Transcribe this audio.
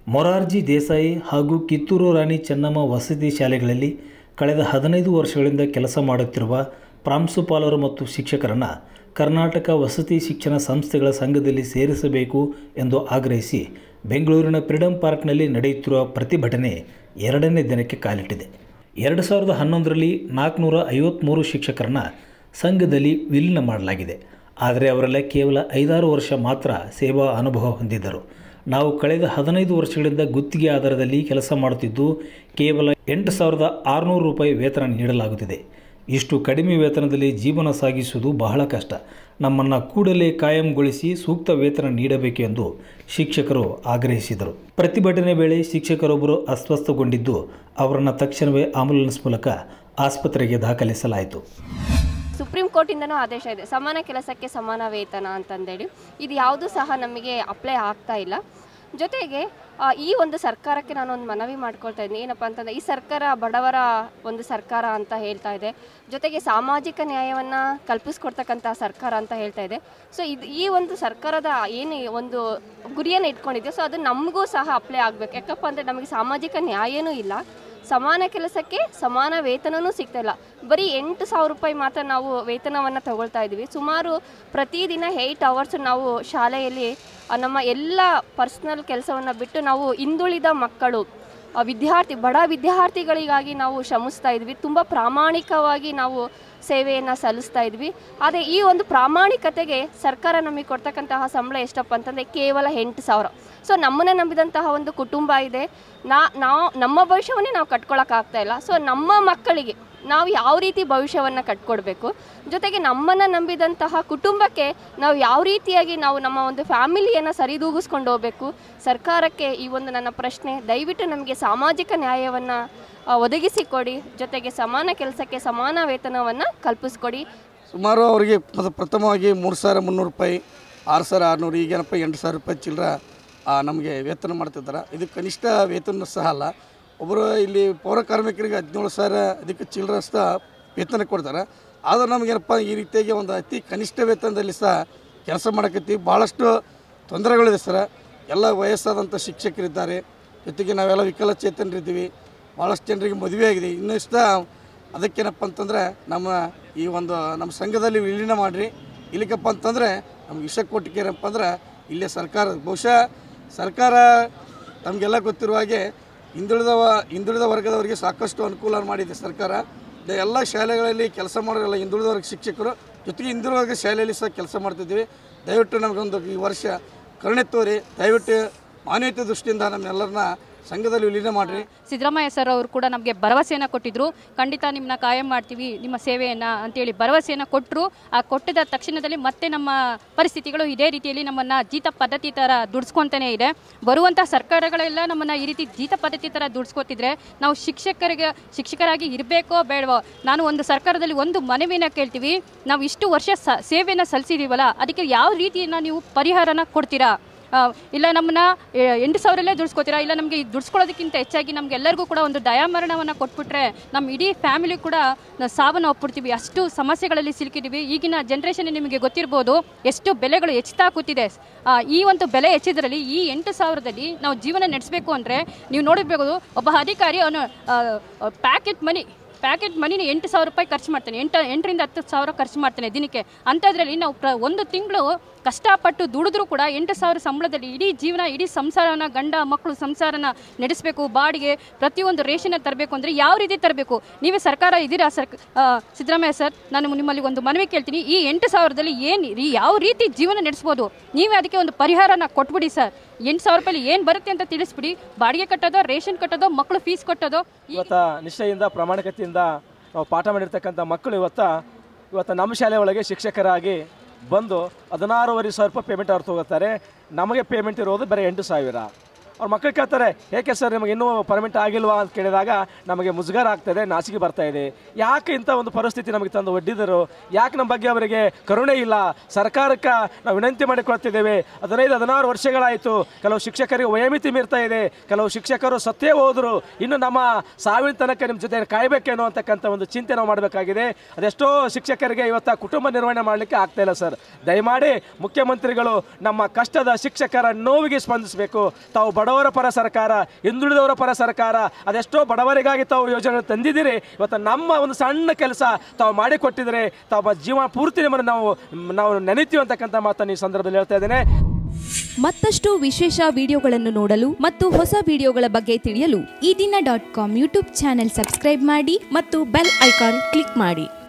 ಮೊರಾರ್ಜಿ ದೇಸಾಯಿ ಹಾಗೂ ಕಿತ್ತೂರು ರಾಣಿ ಚೆನ್ನಮ್ಮ ವಸತಿ ಶಾಲೆಗಳಲ್ಲಿ ಕಳೆದ 15 ವರ್ಷಗಳಿಂದ ಕೆಲಸ ಮಾಡುತ್ತಿರುವ ಪ್ರಾಂಶುಪಾಲರು ಮತ್ತು ಶಿಕ್ಷಕರನ್ನು ಕರ್ನಾಟಕ ವಸತಿ ಶಿಕ್ಷಣ ಸಂಸ್ಥೆಗಳ ಸಂಘದಲ್ಲಿ ಸೇರಿಸಬೇಕು ಎಂದು ಆಗ್ರಹಿಸಿ ಬೆಂಗಳೂರಿನ ಫ್ರೀಡಂ ಪಾರ್ಕ್ನಲ್ಲಿ ನಡೆಯುತ್ತಿರುವ ಪ್ರತಿಭಟನೆ 2ನೇ ದಿನಕ್ಕೆ ಕಾಲಿಟ್ಟಿದೆ. 2011ರಲ್ಲಿ 453 ಶಿಕ್ಷಕರನ್ನು ಸಂಘದಲ್ಲಿ ವಿಲೀನ ಮಾಡಲಾಗಿದೆ. ಆದರೆ ಅವರೆಲ್ಲ ಕೇವಲ 5-6 ವರ್ಷ ಮಾತ್ರ ಸೇವಾ ಅನುಭವ ಹೊಂದಿದ್ದರು. ನಾವು ಕಳೆದ 15 ವರ್ಷಗಳಿಂದ ಗುತ್ತಿಗೆ ಆಧಾರದಲ್ಲಿ ಕೆಲಸ ಮಾಡುತ್ತಿದ್ದು ಕೇವಲ 8,600 ರೂಪಾಯಿ ವೇತನ ನೀಡಲಾಗುತ್ತಿದೆ. ಇಷ್ಟು ಕಡಿಮೆ ವೇತನದಲ್ಲಿ ಜೀವನ ಸಾಗಿಸುವುದು ಬಹಳ ಕಷ್ಟ. ನಮ್ಮನ್ನು ಕೂಡಲೇ ಕಾಯಂಗೊಳಿಸಿ ಸೂಕ್ತ ವೇತನ ನೀಡಬೇಕು ಎಂದು ಶಿಕ್ಷಕರು ಆಗ್ರಹಿಸಿದರು. ಪ್ರತಿಭಟನೆ ವೇಳೆ ಶಿಕ್ಷಕರೊಬ್ಬರು ಅಸ್ವಸ್ಥಗೊಂಡಿದ್ದು ಅವರನ್ನು ತಕ್ಷಣವೇ ಆಂಬ್ಯುಲೆನ್ಸ್ ಮೂಲಕ ಆಸ್ಪತ್ರೆಗೆ ದಾಖಲಿಸಲಾಯಿತು. ಸುಪ್ರೀಂ ಕೋರ್ಟಿಂದನೂ ಆದೇಶ ಇದೆ, ಸಮಾನ ಕೆಲಸಕ್ಕೆ ಸಮಾನ ವೇತನ ಅಂತಂದೇಳಿ. ಇದು ಯಾವುದೂ ಸಹ ನಮಗೆ ಅಪ್ಲೈ ಆಗ್ತಾ ಇಲ್ಲ. ಜೊತೆಗೆ ಈ ಒಂದು ಸರ್ಕಾರಕ್ಕೆ ನಾನೊಂದು ಮನವಿ ಮಾಡ್ಕೊಳ್ತಾ ಇದ್ದೀನಿ. ಏನಪ್ಪ ಅಂತಂದರೆ, ಈ ಸರ್ಕಾರ ಬಡವರ ಒಂದು ಸರ್ಕಾರ ಅಂತ ಹೇಳ್ತಾ ಇದೆ, ಜೊತೆಗೆ ಸಾಮಾಜಿಕ ನ್ಯಾಯವನ್ನು ಕಲ್ಪಿಸ್ಕೊಡ್ತಕ್ಕಂಥ ಸರ್ಕಾರ ಅಂತ ಹೇಳ್ತಾ ಇದೆ. ಸೊ ಈ ಒಂದು ಸರ್ಕಾರದ ಏನು ಒಂದು ಗುರಿಯನ್ನು ಇಟ್ಕೊಂಡಿದೆಯೋ, ಸೊ ಅದು ನಮಗೂ ಸಹ ಅಪ್ಲೈ ಆಗಬೇಕು. ಯಾಕಪ್ಪ ಅಂದರೆ ನಮಗೆ ಸಾಮಾಜಿಕ ನ್ಯಾಯನೂ ಇಲ್ಲ, ಸಮಾನ ಕೆಲಸಕ್ಕೆ ಸಮಾನ ವೇತನವೂ ಸಿಗ್ತಾಯಿಲ್ಲ. ಬರೀ 8,000 ರೂಪಾಯಿ ಮಾತ್ರ ನಾವು ವೇತನವನ್ನು ತಗೊಳ್ತಾ ಇದ್ದೀವಿ. ಸುಮಾರು ಪ್ರತಿದಿನ 8 ಅವರ್ಸ್ ನಾವು ಶಾಲೆಯಲ್ಲಿ ನಮ್ಮ ಎಲ್ಲ ಪರ್ಸ್ನಲ್ ಕೆಲಸವನ್ನು ಬಿಟ್ಟು ನಾವು ಹಿಂದುಳಿದ ಮಕ್ಕಳು ಬಡ ವಿದ್ಯಾರ್ಥಿಗಳಿಗಾಗಿ ನಾವು ಶ್ರಮಿಸ್ತಾ ಇದ್ವಿ. ತುಂಬ ಪ್ರಾಮಾಣಿಕವಾಗಿ ನಾವು ಸೇವೆಯನ್ನು ಸಲ್ಲಿಸ್ತಾ ಇದ್ವಿ. ಆದರೆ ಈ ಒಂದು ಪ್ರಾಮಾಣಿಕತೆಗೆ ಸರ್ಕಾರ ನಮಗೆ ಕೊಡ್ತಕ್ಕಂತಹ ಸಂಬಳ ಎಷ್ಟಪ್ಪ ಅಂತಂದರೆ ಕೇವಲ 8,000. ಸೊ ನಮ್ಮನ್ನು ನಂಬಿದಂತಹ ಒಂದು ಕುಟುಂಬ ಇದೆ. ನಮ್ಮ ಭವಿಷ್ಯವನ್ನೇ ನಾವು ಕಟ್ಕೊಳ್ಳೋಕ್ಕಾಗ್ತಾ ಇಲ್ಲ. ಸೊ ನಮ್ಮ ಮಕ್ಕಳಿಗೆ ನಾವು ಯಾವ ರೀತಿ ಭವಿಷ್ಯವನ್ನು ಕಟ್ಕೊಡ್ಬೇಕು, ಜೊತೆಗೆ ನಮ್ಮನ್ನು ನಂಬಿದಂತಹ ಕುಟುಂಬಕ್ಕೆ ನಾವು ಯಾವ ರೀತಿಯಾಗಿ ನಾವು ನಮ್ಮ ಒಂದು ಫ್ಯಾಮಿಲಿಯನ್ನು ಸರಿದೂಗಿಸ್ಕೊಂಡು ಹೋಗಬೇಕು. ಸರ್ಕಾರಕ್ಕೆ ಈ ಒಂದು ನನ್ನ ಪ್ರಶ್ನೆ, ದಯವಿಟ್ಟು ನಮಗೆ ಸಾಮಾಜಿಕ ನ್ಯಾಯವನ್ನು ಒದಗಿಸಿಕೊಡಿ, ಜೊತೆಗೆ ಸಮಾನ ಕೆಲಸಕ್ಕೆ ಸಮಾನ ವೇತನವನ್ನು ಕಲ್ಪಿಸ್ಕೊಡಿ. ಸುಮಾರು ಅವರಿಗೆ ಪ್ರಥಮವಾಗಿ 3,300 ರೂಪಾಯಿ, 6,600, ಈಗೇನಪ್ಪ 8,000 ರೂಪಾಯಿ ಚಿಲ್ಲರ ನಮಗೆ ವೇತನ ಮಾಡ್ತಿದ್ದಾರೆ. ಇದು ಕನಿಷ್ಠ ವೇತನ ಸಹ ಅಲ್ಲ. ಒಬ್ಬರು ಇಲ್ಲಿ ಪೌರ ಕಾರ್ಮಿಕರಿಗೆ 17,000 ಅದಕ್ಕೆ ಚಿಲ್ಲರ ಸಹ ವೇತನ ಕೊಡ್ತಾರೆ. ಆದರೂ ನಮಗೇನಪ್ಪ ಈ ರೀತಿಯಾಗಿ ಒಂದು ಅತಿ ಕನಿಷ್ಠ ವೇತನದಲ್ಲಿ ಸಹ ಕೆಲಸ ಮಾಡೋಕತ್ತೀವಿ. ಭಾಳಷ್ಟು ತೊಂದರೆಗಳಿದೆ ಸರ್. ಎಲ್ಲ ವಯಸ್ಸಾದಂಥ ಶಿಕ್ಷಕರಿದ್ದಾರೆ, ಜೊತೆಗೆ ನಾವೆಲ್ಲ ವಿಕಲಚೇತನರಿದ್ದೀವಿ. ಭಾಳಷ್ಟು ಜನರಿಗೆ ಮದುವೆ ಆಗಿದೆ. ಇನ್ನಿಷ್ಟ ಅದಕ್ಕೇನಪ್ಪ ಅಂತಂದರೆ ನಮ್ಮ ಸಂಘದಲ್ಲಿ ವಿಲೀನ ಮಾಡಿರಿ. ಇಲ್ಲಿಕಪ್ಪ ಅಂತಂದರೆ ನಮ್ಗೆ ವಿಷಯ ಕೊಟ್ಟಿಕೇನಪ್ಪ ಅಂದ್ರೆ ಇಲ್ಲೇ ಸರ್ಕಾರ, ಬಹುಶಃ ಸರ್ಕಾರ ನಮಗೆಲ್ಲ ಗೊತ್ತಿರುವ ಹಾಗೆ ಹಿಂದುಳಿದ ವರ್ಗದವರಿಗೆ ಸಾಕಷ್ಟು ಅನುಕೂಲ ಮಾಡಿದೆ ಸರ್ಕಾರ. ಎಲ್ಲ ಶಾಲೆಗಳಲ್ಲಿ ಕೆಲಸ ಮಾಡೋರೆಲ್ಲ ಹಿಂದುಳಿದ ವರ್ಗ ಶಿಕ್ಷಕರು, ಜೊತೆಗೆ ಹಿಂದುಳಿದ ವರ್ಗ ಶಾಲೆಯಲ್ಲಿ ಸಹ ಕೆಲಸ ಮಾಡ್ತಿದ್ವಿ. ದಯವಿಟ್ಟು ನಮಗೊಂದು ಈ ವರ್ಷ ಕರುಣೆ ತೋರಿ, ದಯವಿಟ್ಟು ಮಾನವೀಯತೆ ದೃಷ್ಟಿಯಿಂದ ನಮ್ಮೆಲ್ಲರನ್ನ ಸಂಘದಲ್ಲಿ ವಿಲೀನ ಮಾಡಿರಿ. ಸಿದ್ದರಾಮಯ್ಯ ಸರ್ ಅವರು ಕೂಡ ನಮಗೆ ಭರವಸೆಯನ್ನು ಕೊಟ್ಟಿದ್ದರು. ಖಂಡಿತ ನಿಮ್ಮನ್ನ ಕಾಯಂ ಮಾಡ್ತೀವಿ, ನಿಮ್ಮ ಸೇವೆಯನ್ನು ಅಂತೇಳಿ ಭರವಸೆಯನ್ನು ಕೊಟ್ಟರು. ಆ ಕೊಟ್ಟಿದ ತಕ್ಷಣದಲ್ಲಿ ಮತ್ತೆ ನಮ್ಮ ಪರಿಸ್ಥಿತಿಗಳು ಇದೇ ರೀತಿಯಲ್ಲಿ ನಮ್ಮನ್ನು ಜೀತ ಪದ್ಧತಿ ಥರ ದುಡಿಸ್ಕೊತಾನೇ ಇದೆ. ಬರುವಂಥ ಸರ್ಕಾರಗಳೆಲ್ಲ ನಮ್ಮನ್ನು ಈ ರೀತಿ ಜೀತ ಪದ್ಧತಿ ಥರ ದುಡಿಸ್ಕೊತಿದ್ರೆ ನಾವು ಶಿಕ್ಷಕರಾಗಿ ಇರಬೇಕೋ ಬೇಡವೋ? ನಾನು ಒಂದು ಸರ್ಕಾರದಲ್ಲಿ ಒಂದು ಮನವಿನ ಕೇಳ್ತೀವಿ, ನಾವು ಇಷ್ಟು ವರ್ಷ ಸೇವೆಯನ್ನು ಸಲ್ಲಿಸಿದ್ದೀವಲ್ಲ, ಅದಕ್ಕೆ ಯಾವ ರೀತಿಯನ್ನು ನೀವು ಪರಿಹಾರನ ಕೊಡ್ತೀರಾ? ಇಲ್ಲ ನಮ್ಮನ್ನ 8,000 ದುಡಿಸ್ಕೋತೀರಾ? ಇಲ್ಲ ನಮಗೆ ದುಡಿಸ್ಕೊಳ್ಳೋದಕ್ಕಿಂತ ಹೆಚ್ಚಾಗಿ ನಮಗೆಲ್ಲರಿಗೂ ಕೂಡ ಒಂದು ದಯಾಮರಣವನ್ನು ಕೊಟ್ಬಿಟ್ರೆ ನಮ್ಮ ಇಡೀ ಫ್ಯಾಮಿಲಿ ಕೂಡ ಸಾವನ್ನು ಒಪ್ಪಿಡ್ತೀವಿ. ಅಷ್ಟು ಸಮಸ್ಯೆಗಳಲ್ಲಿ ಸಿಲುಕಿದ್ದೀವಿ. ಈಗಿನ ಜನ್ರೇಷನ್ ನಿಮಗೆ ಗೊತ್ತಿರ್ಬೋದು, ಎಷ್ಟು ಬೆಲೆಗಳು ಹೆಚ್ಚುತ್ತಾ ಕೂತಿದೆ. ಈ ಒಂದು ಬೆಲೆ ಹೆಚ್ಚಿದ್ರಲ್ಲಿ ಈ 8,000ದಲ್ಲಿ ನಾವು ಜೀವನ ನಡೆಸಬೇಕು ಅಂದರೆ ನೀವು ನೋಡಿರ್ಬೋದು, ಒಬ್ಬ ಅಧಿಕಾರಿ ಅವನು ಪ್ಯಾಕೆಟ್ ಮನಿನ 8,000 ರೂಪಾಯಿ ಖರ್ಚು ಮಾಡ್ತಾನೆ, 8ರಿಂದ 10,000 ಖರ್ಚು ಮಾಡ್ತಾನೆ ದಿನಕ್ಕೆ. ಅಂಥದ್ರಲ್ಲಿ ನಾವು ಒಂದು ತಿಂಗಳು ಕಷ್ಟಪಟ್ಟು ದುಡಿದ್ರೂ ಕೂಡ 8,000 ಸಂಬಳದಲ್ಲಿ ಇಡೀ ಜೀವನ, ಇಡೀ ಸಂಸಾರನ, ಗಂಡ ಮಕ್ಕಳು ಸಂಸಾರನ ನಡೆಸಬೇಕು. ಬಾಡಿಗೆ ಪ್ರತಿಯೊಂದು ರೇಷನ್ನ ತರಬೇಕು ಅಂದರೆ ಯಾವ ರೀತಿ ತರಬೇಕು? ನೀವೇ ಸರ್ಕಾರ ಇದ್ದೀರಾ ಸಿದ್ದರಾಮಯ್ಯ ಸರ್, ನಾನು ನಿಮ್ಮಲ್ಲಿ ಒಂದು ಮನವಿ ಕೇಳ್ತೀನಿ. ಈ 8,000ದಲ್ಲಿ ಯಾವ ರೀತಿ ಜೀವನ ನಡೆಸ್ಬೋದು? ನೀವೇ ಅದಕ್ಕೆ ಒಂದು ಪರಿಹಾರನ ಕೊಟ್ಬಿಡಿ ಸರ್. 8,000 ರೂಪಾಯಿ ಏನು ಬರುತ್ತೆ ಅಂತ ತಿಳಿಸ್ಬಿಡಿ. ಬಾಡಿಗೆ ಕಟ್ಟೋದೋ, ರೇಷನ್ ಕಟ್ಟೋದೋ, ಮಕ್ಕಳು ಫೀಸ್ ಕಟ್ಟೋದೋ. ಇವತ್ತು ನಿಷ್ಠೆಯಿಂದ ಪ್ರಾಮಾಣಿಕತೆಯಿಂದ ನಾವು ಪಾಠ ಮಾಡಿರ್ತಕ್ಕಂಥ ಮಕ್ಕಳು ಇವತ್ತು ನಮ್ಮ ಶಾಲೆ ಒಳಗೆ ಶಿಕ್ಷಕರಾಗಿ ಬಂದು 16,500 ರೂಪಾಯಿ ಪೇಮೆಂಟ್ ಅವ್ರು ತೊಗೋತಾರೆ. ನಮಗೆ ಪೇಮೆಂಟ್ ಇರೋದು ಬರೀ 8,000. ಅವ್ರ ಮಕ್ಕಳು ಕೇಳ್ತಾರೆ, ಏಕೆ ಸರ್ ನಿಮಗೆ ಇನ್ನೂ ಪರ್ಮಿಟ್ ಆಗಿಲ್ವಾ ಅಂತ ಕೇಳಿದಾಗ ನಮಗೆ ಮುಜುಗರ ಆಗ್ತಾಯಿದೆ, ನಾಚಿಕೆ ಬರ್ತಾ ಇದೆ. ಯಾಕೆ ಇಂಥ ಒಂದು ಪರಿಸ್ಥಿತಿ ನಮಗೆ ತಂದು ಒಡ್ಡಿದರು? ಯಾಕೆ ನಮ್ಮ ಬಗ್ಗೆ ಅವರಿಗೆ ಕರುಣೆ ಇಲ್ಲ? ಸರ್ಕಾರಕ್ಕೆ ನಾವು ವಿನಂತಿ ಮಾಡಿಕೊಳ್ತಿದ್ದೇವೆ. 15-16 ವರ್ಷಗಳಾಯಿತು. ಕೆಲವು ಶಿಕ್ಷಕರಿಗೆ ವಯೋಮಿತಿ ಮೀರ್ತಾ ಇದೆ. ಕೆಲವು ಶಿಕ್ಷಕರು ಸತ್ತೇ ಹೋದರು. ಇನ್ನು ನಮ್ಮ ಸಾವಿನ ತನಕ ನಿಮ್ಮ ಜೊತೆ ಕಾಯಬೇಕೇನೋ ಅಂತಕ್ಕಂಥ ಒಂದು ಚಿಂತೆ ನಾವು ಮಾಡಬೇಕಾಗಿದೆ. ಅದೆಷ್ಟೋ ಶಿಕ್ಷಕರಿಗೆ ಇವತ್ತು ಕುಟುಂಬ ನಿರ್ವಹಣೆ ಮಾಡಲಿಕ್ಕೆ ಆಗ್ತಾಯಿಲ್ಲ ಸರ್. ದಯಮಾಡಿ ಮುಖ್ಯಮಂತ್ರಿಗಳು ನಮ್ಮ ಕಷ್ಟದ ಶಿಕ್ಷಕರ ನೋವಿಗೆ ಸ್ಪಂದಿಸಬೇಕು. ತಾವು ಬಡವರ ಪರ ಸರ್ಕಾರ, ಹಿಂದುಳಿದವರ ಪರ ಸರ್ಕಾರ, ಅದೆಷ್ಟೋ ಬಡವರಿಗಾಗಿ ತಾವು ಯೋಜನೆ ತಂದಿದ್ದೀರಿ. ಇವತ್ತು ನಮ್ಮ ಒಂದು ಸಣ್ಣ ಕೆಲಸ ತಾವು ಮಾಡಿಕೊಟ್ಟಿದ್ರೆ ತಾವು ಜೀವನ ಪೂರ್ತಿ ನಮ್ಮನ್ನು ನಾವು ನೆನೆತೀವಿ ಅಂತಕ್ಕಂಥ ಮಾತನ್ನು ಈ ಸಂದರ್ಭದಲ್ಲಿ ಹೇಳ್ತಾ ಇದ್ದೇನೆ. ಮತ್ತಷ್ಟು ವಿಶೇಷ ವಿಡಿಯೋಗಳನ್ನು ನೋಡಲು ಮತ್ತು ಹೊಸ ವಿಡಿಯೋಗಳ ಬಗ್ಗೆ ತಿಳಿಯಲು ಈ ದಿನ .com ಯೂಟ್ಯೂಬ್ ಚಾನೆಲ್ ಸಬ್ಸ್ಕ್ರೈಬ್ ಮಾಡಿ ಮತ್ತು ಬೆಲ್ ಐಕಾನ್ ಕ್ಲಿಕ್ ಮಾಡಿ.